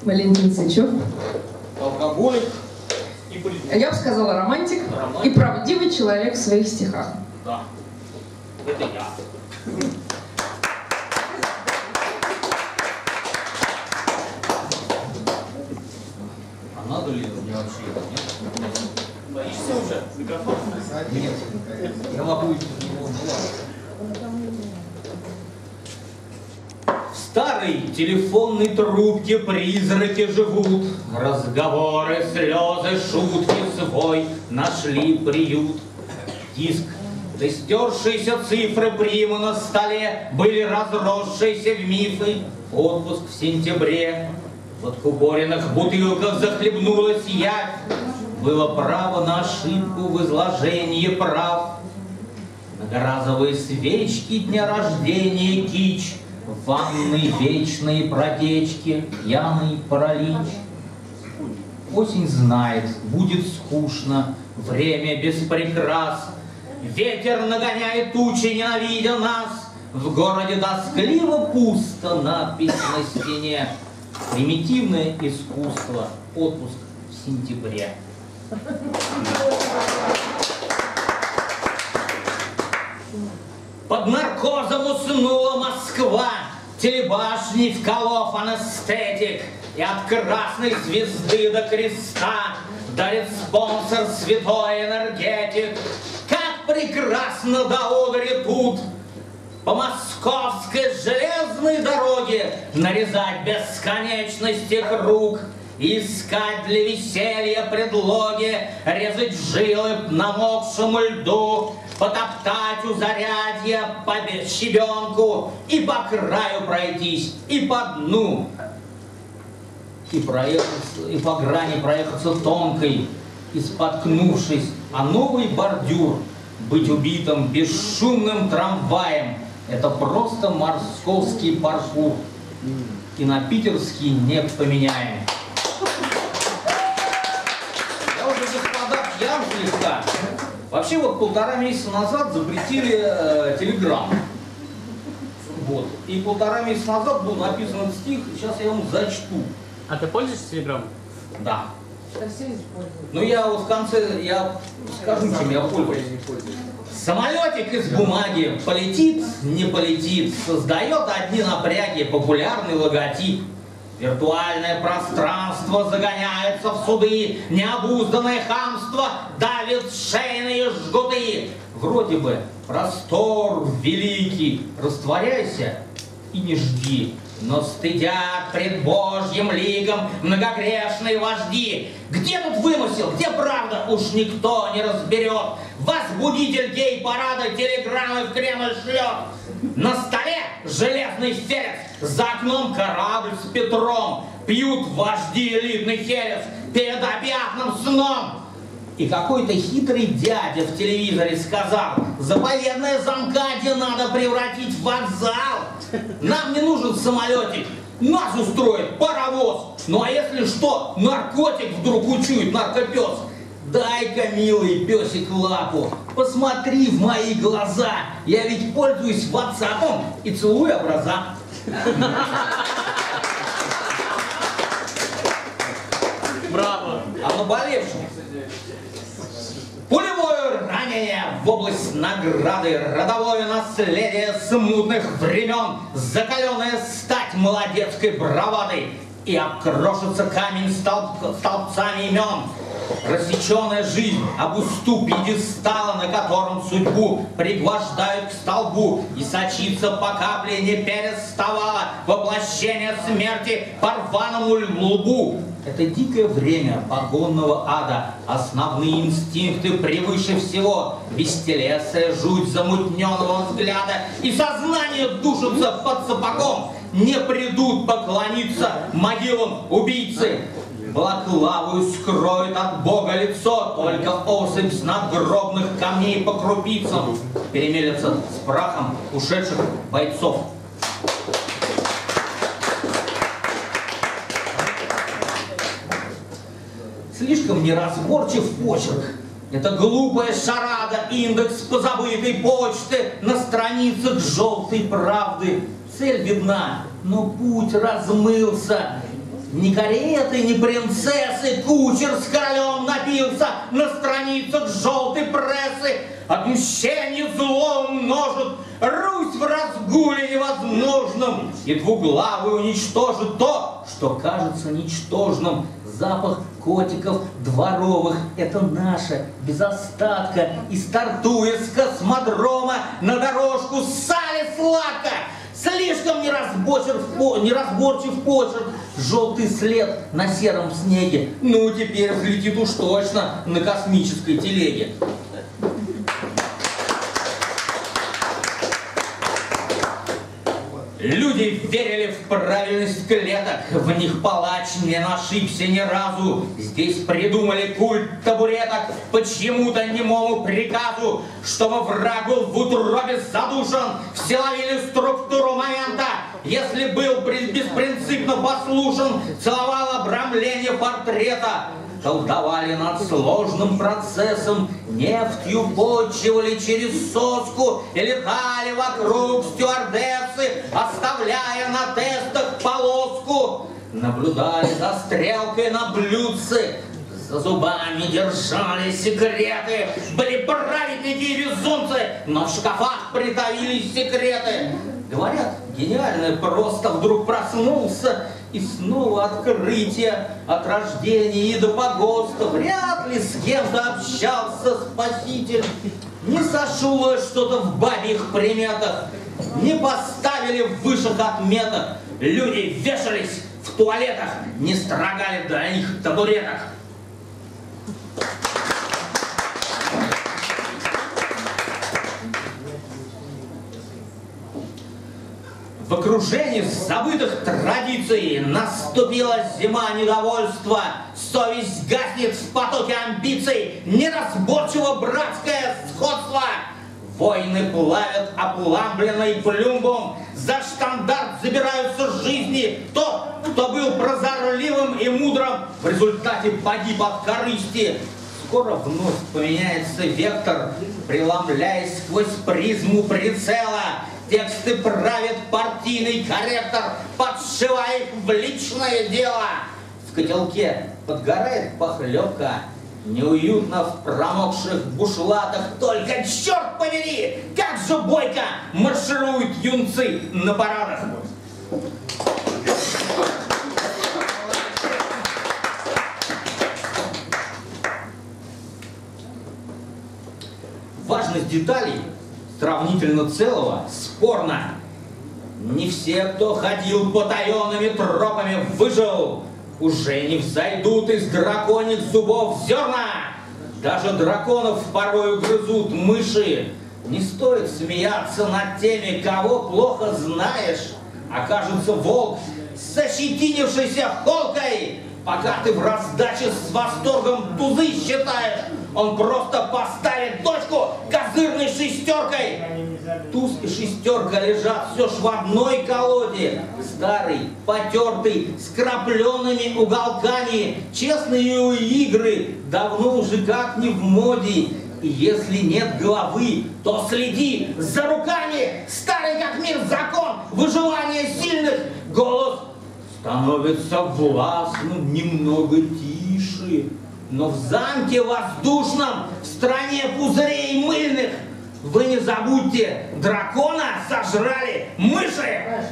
Валентин Сычев. Алкоголик и политик. Я бы сказала романтик и правдивый человек в своих стихах. Да, это я. А надо ли мне вообще это, нет? Боишься уже? Микрофон? Нет, я могу идти в него. В старой телефонной трубке призраки живут, разговоры, слезы, шутки свой нашли приют. Диск, да стершиеся цифры прима на столе были разросшиеся в мифы. Отпуск в сентябре, в откупоренных бутылках захлебнулась явь. Было право на ошибку в изложении прав. Многоразовые свечки дня рождения, кич, ванны вечные протечки, пьяный паралич. Осень знает, будет скучно, время без прикрас. Ветер нагоняет тучи, ненавидя нас. В городе тоскливо пусто, надпись на стене. Примитивное искусство, отпуск в сентябре. Под наркозом уснула Москва, телебашни вколов анестетик, и от красной звезды до креста дарит спонсор святой энергетик. Как прекрасно до одури тут по московской железной дороге нарезать бесконечности круг, искать для веселья предлоги, резать жилы по намокшему льду, потоптать у зарядья по щебенку и по краю пройтись, и по дну, и по грани проехаться тонкой, и споткнувшись о новый бордюр, быть убитым бесшумным трамваем. Это просто московский паркур, и на питерский не поменяем. Я уже, господа, пьян слегка. Вообще вот 1,5 месяца назад запретили телеграм. Вот. И 1,5 месяца назад был написан стих, сейчас я вам зачту. А ты пользуешься телеграммом? Да. Ну я вот в конце, я скажу, чем я пользуюсь. Самолетик из бумаги полетит, не полетит, создает одни напряги, популярный логотип. Виртуальное пространство загоняется в суды, необузданное хамство давит шейные жгуты. Вроде бы простор великий, растворяйся и не жди. Но стыдят пред Божьим ликом многогрешные вожди. Где тут вымысел, где правда, уж никто не разберет. Возбудитель гей-парада телеграммы в Кремль шлет. На столе железный ферзь, за окном корабль с Петром. Пьют вожди элитный херес перед объятным сном. И какой-то хитрый дядя в телевизоре сказал: заповедное замкадье надо превратить в вокзал. Нам не нужен самолетик, нас устроит паровоз. Ну а если что, наркотик вдруг учует наркопес. Дай-ка, милый песик, лапу, посмотри в мои глаза. Я ведь пользуюсь WhatsApp и целую образа. Браво! А наболевшим пулевое ранение в область награды, родовое наследие смутных времен, закаленная стать молодецкой бравадой, и обкрошится камень столбцами имен. Рассеченная жизнь об уступ пьедестала, на котором судьбу пригвождают к столбу, и сочится по капле не переставало воплощение смерти по рваному лбу. Это дикое время погонного ада, основные инстинкты превыше всего, бестелесная жуть замутненного взгляда, и сознание душится под сапогом. Не придут поклониться могилам убийцы. Балаклаву скроет от Бога лицо, только осыпь с надгробных камней по крупицам перемелется с прахом ушедших бойцов. Слишком неразборчив почерк. Это глупая шарада, индекс позабытой почты на страницах желтой правды. Цель видна, но путь размылся. Ни кареты, ни принцессы, кучер с королем напился на страницах желтой прессы. Отмщение зло множит, Русь в разгуле невозможном, и двуглавый уничтожит то, что кажется ничтожным. Запах котиков дворовых — это наше, без остатка, и стартуя с космодрома на дорожку ссали сладко. Слишком неразборчив почерк, желтый след на сером снеге. Ну, теперь взлетит уж точно на космической телеге. Люди верили в правильность клеток, в них палач не ошибся ни разу. Здесь придумали культ табуреток по чьему-то немому приказу, чтобы враг был в утробе задушен, все ловили структуру момента. Если был беспринципно послушен, целовал обрамление портрета. Колдовали над сложным процессом, нефтью почивали через соску и летали вокруг стюардессы, оставляя на тестах полоску. Наблюдали за стрелкой на блюдце, за зубами держали секреты. Были праведники и безумцы, но в шкафах притаились секреты. Говорят, гениальное просто вдруг проснулся, и снова открытие от рождения и до погоста. Вряд ли с кем-то общался спаситель. Не сошло что-то в бабьих приметах, не поставили в высших отметах. Люди вешались в туалетах, не строгали до них табуреток. В окружении забытых традиций наступила зима недовольства. Совесть гаснет в потоке амбиций, неразборчиво братское сходство. Войны плавят опламбленный плюмбом, за штандарт забираются жизни. Тот, кто был прозорливым и мудрым, в результате погиб от корысти. Скоро вновь поменяется вектор, преломляясь сквозь призму прицела. Тексты правит партийный корректор, подшивая их в личное дело. В котелке подгорает похлебка, неуютно в промокших бушлатах. Только, черт побери, как же бойко маршируют юнцы на парадах. Важность деталей сравнительно целого спорно. Не все, кто ходил потаенными тропами, выжил. Уже не взойдут из драконьих зубов зерна. Даже драконов порою грызут мыши. Не стоит смеяться над теми, кого плохо знаешь. Окажется волк с ощетинившейся холкой. Пока ты в раздаче с восторгом тузы считаешь, он просто поставит точку козырной шестеркой. Туз и шестерка лежат все ж в одной колоде. Старый, потертый, с крапленными уголками. Честные игры давно уже как не в моде. И если нет головы, то следи за руками. Старый как мир закон выживания сильных. Голос становится властным, немного тише. Но в замке воздушном, в стране пузырей мыльных, вы не забудьте, дракона сожрали мыши!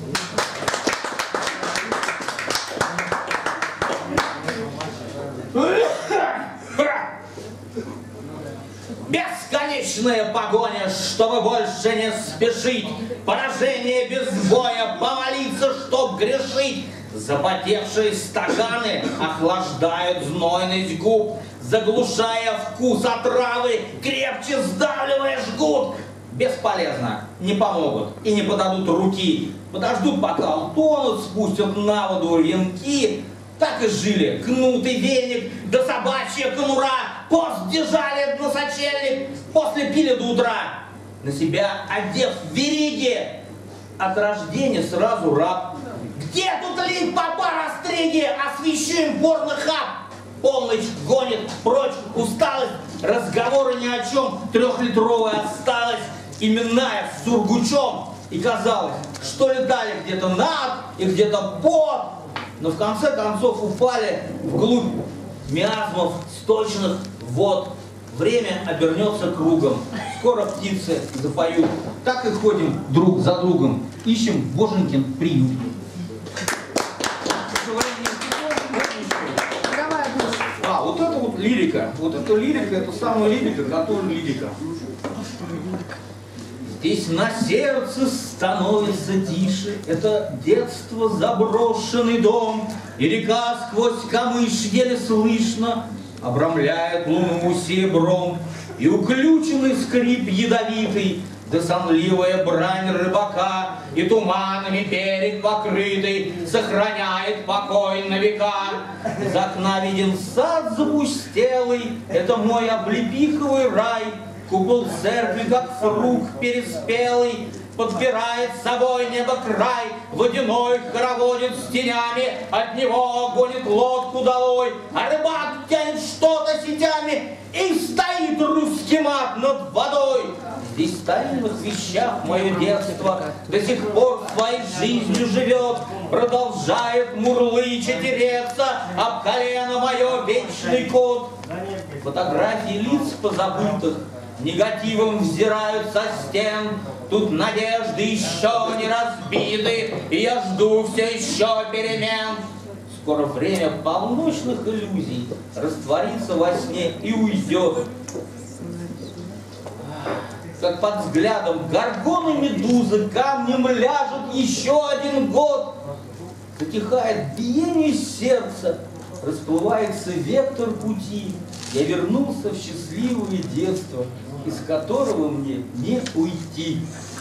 Бесконечная погоня, чтобы больше не спешить. Поражение без боя, помолиться, чтоб грешить. Запотевшие стаканы охлаждают знойность губ, заглушая вкус отравы, крепче сдавливая жгут. Бесполезно, не помогут и не подадут руки. Подождут, пока утонут, спустят на воду венки. Так и жили, кнутый веник, да собачья конура. Пост держали на сочельник, после пили до утра. На себя одев вериги, от рождения сразу раб. Где тут лить попа растриги, освещаем порно-хаб? Полночь гонит прочь усталость, разговоры ни о чем, 3-литровая осталась, именная с сургучом. И казалось, что летали где-то над и где-то под. но в конце концов упали вглубь миазмов сточных вод. Время обернется кругом, скоро птицы запоют. Так и ходим друг за другом, ищем Боженькин приют. А, вот это вот лирика. Вот это лирика, это самая лирика, которая лирика. Здесь на сердце становится тише, это детство, заброшенный дом, и река сквозь камыш еле слышно обрамляет луну серебром, и уключенный скрип ядовитый, да сонливая брань рыбака, и туманами берег покрытый сохраняет покой на века. Из окна виден сад запустелый, это мой облепиховый рай. Купол церкви, как фрук переспелый, подпирает собой небо край. Водяной хороводит с тенями, от него гонит лодку долой, а рыбак тянет что-то сетями, и стоит русский мат над водой. Здесь в старинных вещах мое детство до сих пор своей жизнью живет, продолжает мурлыча тереться об колено мое вечный кот. Фотографии лиц позабытых негативом взирают со стен. Тут надежды еще не разбиты, и я жду все еще перемен. Скоро время полночных иллюзий растворится во сне и уйдет. Как под взглядом горгоны медузы камнем ляжут еще один год. Затихает биение сердца, расплывается вектор пути. Я вернулся в счастливое детство, из которого мне не уйти.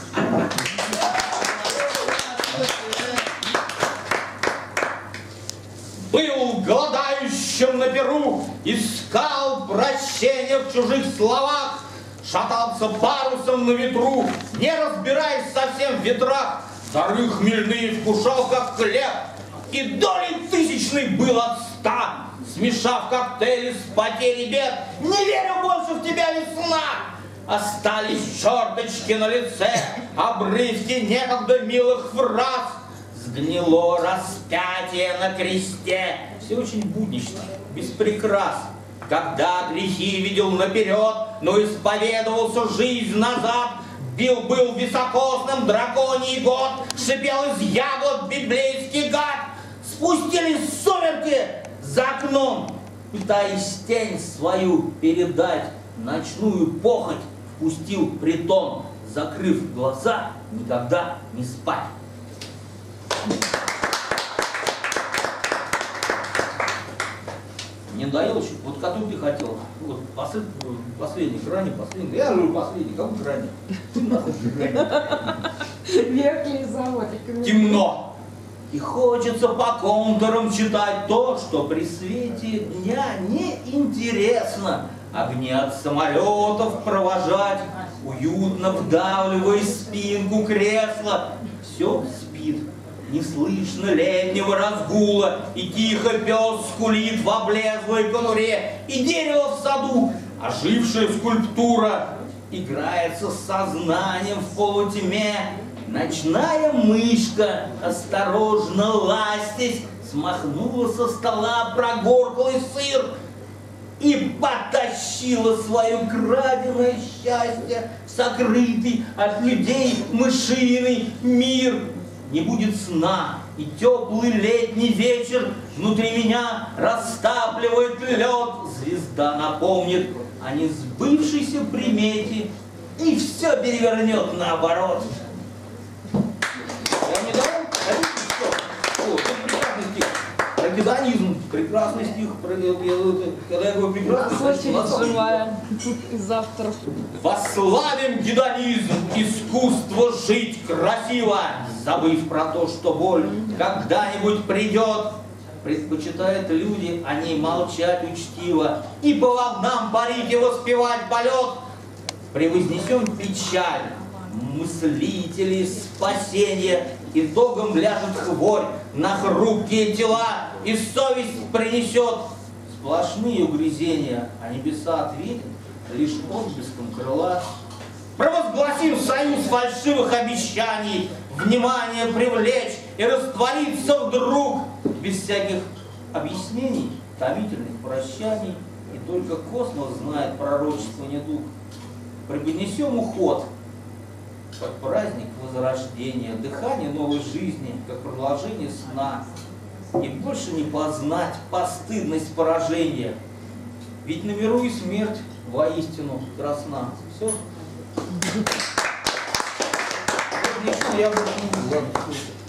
Был голодающим на перу, искал прощения в чужих словах, шатался парусом на ветру, не разбираясь совсем в ветрах, дары хмельные вкушал, как хлеб, и долей тысячной был от 100. Смешав коктейли с потерей бед, не верю больше в тебя, весна. Остались черточки на лице, обрывки некогда милых фраз. Сгнило распятие на кресте. Все очень буднично, без прикрас. Когда грехи видел наперед, но исповедовался жизнь назад, был високосным драконий год, шипел из яблок библейский гад. Спустились сумерки за окном, пытаясь тень свою передать, ночную похоть впустил притон, закрыв глаза, никогда не спать. Не надоело еще? Вот который ты хотел. Вот последний, крайний, последний. Я говорю последний, кому крайний? Ты нахуй крайний. Верхний завод. Темно. И хочется по контурам читать то, что при свете дня неинтересно. Огни от самолетов провожать, уютно вдавливая спинку кресла. Все спит, не слышно летнего разгула, и тихо пес скулит в облезлой конуре, и дерево в саду, ожившая скульптура, играется с сознанием в полутьме. Ночная мышка, осторожно ластясь, смахнула со стола прогорклый сыр и потащила свое краденое счастье в сокрытый от людей мышиный мир. Не будет сна, и теплый летний вечер внутри меня растапливает лед. Звезда напомнит о несбывшейся примете, и все перевернет наоборот. Я не давал? Вот, это прекрасный стих. Про гедонизм, прекрасный стих. Когда я говорю прекрасный, живая из авторов. Восславим гедонизм, искусство жить красиво, забыв про то, что боль когда-нибудь придет. Предпочитают люди о ней молчать учтиво и по волнам парить и воспевать полет. Превознесем печаль, мыслители спасения, итогом ляжет хворь на хрупкие тела, и совесть принесет сплошные угрызения, а небеса ответят лишь отблеском крыла. Провозгласим союз фальшивых обещаний, внимание привлечь и раствориться вдруг без всяких объяснений, томительных прощаний, и только космос знает пророчество недуг. Преподнесем уход, как праздник возрождения, дыхание новой жизни, как продолжение сна, и больше не познать постыдность поражения, ведь на миру и смерть воистину красна. Все? Я больше не буду.